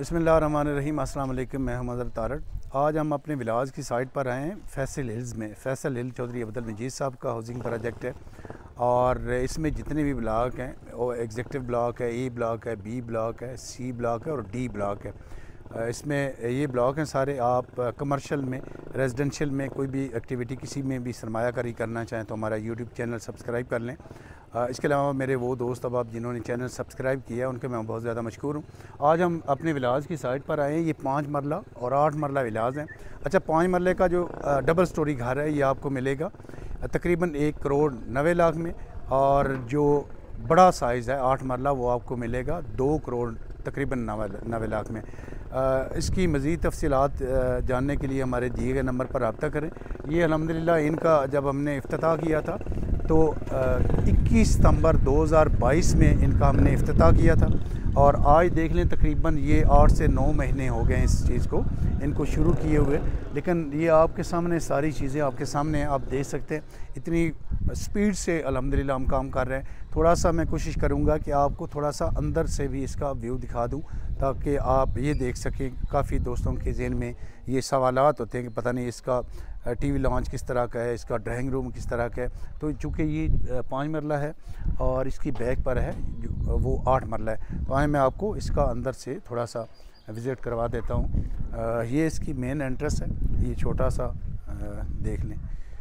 बिस्मिल्लाहिर्रहमानिर्रहीम। अस्सलाम वालेकुम। मैं हूं मदर तारड़। आज हम अपने विलाज की साइट पर आए हैं फैसल हिल्स में। फैसल हिल चौधरी अब्दुल मजीद साहब का हाउसिंग प्रोजेक्ट है और इसमें जितने भी ब्लॉक हैं वो एग्जीक्यूटिव ब्लॉक है, ए ब्लॉक है, बी ब्लॉक है, सी ब्लॉक है और डी ब्लॉक है। इसमें ये ब्लॉक हैं सारे। आप कमर्शियल में, रेजिडेंशियल में कोई भी एक्टिविटी किसी में भी सरमायाकारी करना चाहें तो हमारा यूट्यूब चैनल सब्सक्राइब कर लें। इसके अलावा मेरे वो दोस्त अब आप जिन्होंने चैनल सब्सक्राइब किया उनके मैं बहुत ज़्यादा मशकूर हूँ। आज हम अपने विलाज की साइट पर आए हैं। ये 5 मरला और 8 मरला विलाज हैं। अच्छा, 5 मरले का जो डबल स्टोरी घर है ये आपको मिलेगा तकरीबन 1 करोड़ 90 लाख में, और जो बड़ा साइज़ है 8 मरला वो आपको मिलेगा 2 करोड़ तकरीबन 90 लाख में। इसकी मज़ीद तफसीलात जानने के लिए हमारे दिए गए नंबर पर रब्ता करें। ये अल्हम्दुलिल्लाह इनका जब हमने इफ्तिताह किया था तो 21 सितंबर 2022 में इनका हमने इफ्तिताह किया था और आज देख लें तकरीबन ये 8 से 9 महीने हो गए इस चीज़ को इनको शुरू किए हुए। लेकिन ये आपके सामने सारी चीज़ें आपके सामने आप देख सकते हैं। इतनी स्पीड से अल्हम्दुलिल्लाह हम काम कर रहे हैं। थोड़ा सा मैं कोशिश करूँगा कि आपको थोड़ा सा अंदर से भी इसका व्यू दिखा दूँ ताकि आप ये देख सकें। काफ़ी दोस्तों के ज़हन में ये सवालात होते हैं कि पता नहीं इसका टीवी लॉन्च किस तरह का है, इसका ड्राइंग रूम किस तरह का है। तो चूँकि ये 5 मरला है और इसकी बैक पर है वो 8 मरला है, तो आए मैं आपको इसका अंदर से थोड़ा सा विज़िट करवा देता हूँ। ये इसकी मेन एंट्रेंस है। ये छोटा सा देख लें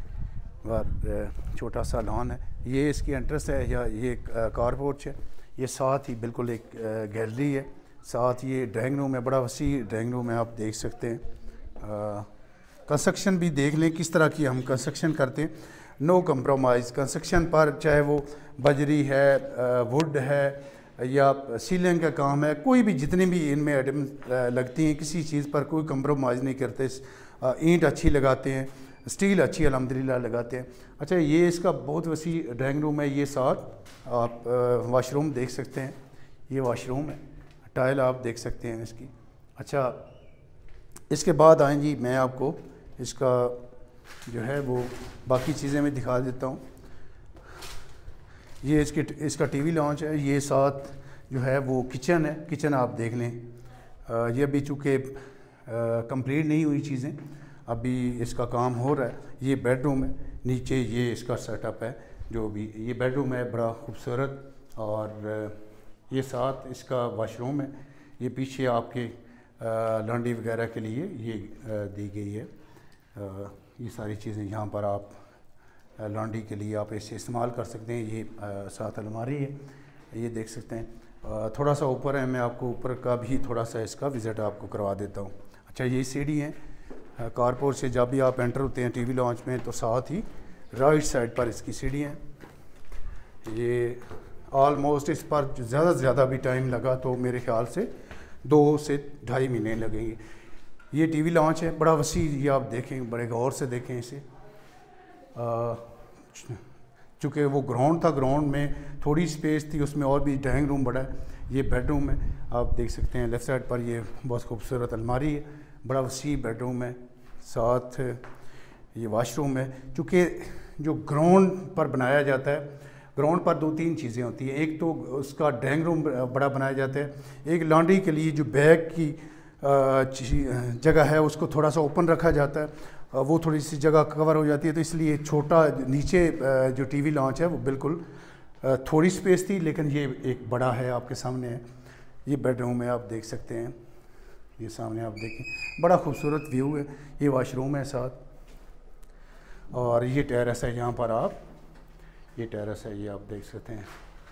और छोटा सा लॉन है। ये इसकी एंट्रेंस है या ये कार पोर्च है। ये साथ ही बिल्कुल एक गैलरी है, साथ ये ड्राइंग रूम है, बड़ा वसी ड्राइंग रूम है, आप देख सकते हैं। कंस्ट्रक्शन भी देख लें किस तरह की हम कंस्ट्रक्शन करते हैं। नो कंप्रोमाइज़ कंस्ट्रक्शन पर, चाहे वो बजरी है, वुड है या सीलिंग का काम है, कोई भी जितनी भी इनमें आइटम लगती हैं किसी चीज़ पर कोई कंप्रोमाइज़ नहीं करते। ईंट अच्छी लगाते हैं, स्टील अच्छी अल्हम्दुलिल्लाह लगाते हैं। अच्छा, ये इसका बहुत वसी ड्राइंग रूम है। ये साथ आप वाशरूम देख सकते हैं। ये वाशरूम है, टाइल आप देख सकते हैं इसकी। अच्छा, इसके बाद आएँ जी, मैं आपको इसका जो है वो बाकी चीज़ें मैं दिखा देता हूँ। ये इसका टीवी लॉन्च है। ये साथ जो है वो किचन है। किचन आप देख लें। ये अभी चूँकि कंप्लीट नहीं हुई चीज़ें, अभी इसका काम हो रहा है। ये बेडरूम है, नीचे ये इसका सेटअप है जो भी। ये बेडरूम है बड़ा खूबसूरत, और ये साथ इसका वॉशरूम है। ये पीछे आपके लॉन्ड्री वगैरह के लिए ये दी गई है। ये सारी चीज़ें यहाँ पर आप लॉन्ड्री के लिए आप इसे इस्तेमाल कर सकते हैं। ये साथ अलमारी है, ये देख सकते हैं। थोड़ा सा ऊपर है, मैं आपको ऊपर का भी थोड़ा सा इसका विज़िट आपको करवा देता हूँ। अच्छा, ये सीढ़ी है कारपोर्ट से जब भी आप एंटर होते हैं टीवी लॉन्च में तो साथ ही राइट साइड पर इसकी सीढ़ी है। ये ऑलमोस्ट इस पर ज़्यादा से ज़्यादा भी टाइम लगा तो मेरे ख्याल से 2 से 2.5 महीने लगेंगे। ये टीवी लॉन्च है, बड़ा वसी। ये आप देखें, बड़े गौर से देखें इसे। चूँकि वो ग्राउंड था, ग्राउंड में थोड़ी स्पेस थी, उसमें और भी ड्राइंग रूम बड़ा है। ये बेडरूम है, आप देख सकते हैं। लेफ़्ट साइड पर ये बहुत खूबसूरत अलमारी है, बड़ा वसी बेडरूम है। साथ ये वाशरूम है। चूँकि जो ग्राउंड पर बनाया जाता है, ग्राउंड पर 2-3 चीज़ें होती हैं। एक तो उसका ड्राइंग रूम बड़ा बनाया जाता है, एक लॉन्ड्री के लिए जो बैग की जगह है उसको थोड़ा सा ओपन रखा जाता है, वो थोड़ी सी जगह कवर हो जाती है। तो इसलिए छोटा नीचे जो टीवी लॉन्च है वो बिल्कुल थोड़ी स्पेस थी, लेकिन ये एक बड़ा है आपके सामने है। ये बेडरूम है, आप देख सकते हैं। ये सामने आप देखें, बड़ा खूबसूरत व्यू है। ये वाशरूम है साथ, और ये टेरेस है। यहाँ पर आप ये टेरेस है, ये आप देख सकते हैं।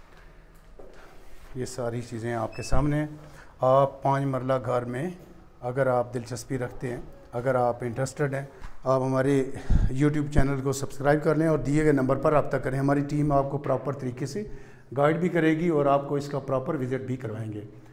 ये सारी चीज़ें आपके सामने हैं। आप 5 मरला घर में अगर आप दिलचस्पी रखते हैं, अगर आप इंटरेस्टेड हैं, आप हमारे YouTube चैनल को सब्सक्राइब कर लें और दिए गए नंबर पर रब्ता करें। हमारी टीम आपको प्रॉपर तरीके से गाइड भी करेगी और आपको इसका प्रॉपर विज़िट भी करवाएंगे।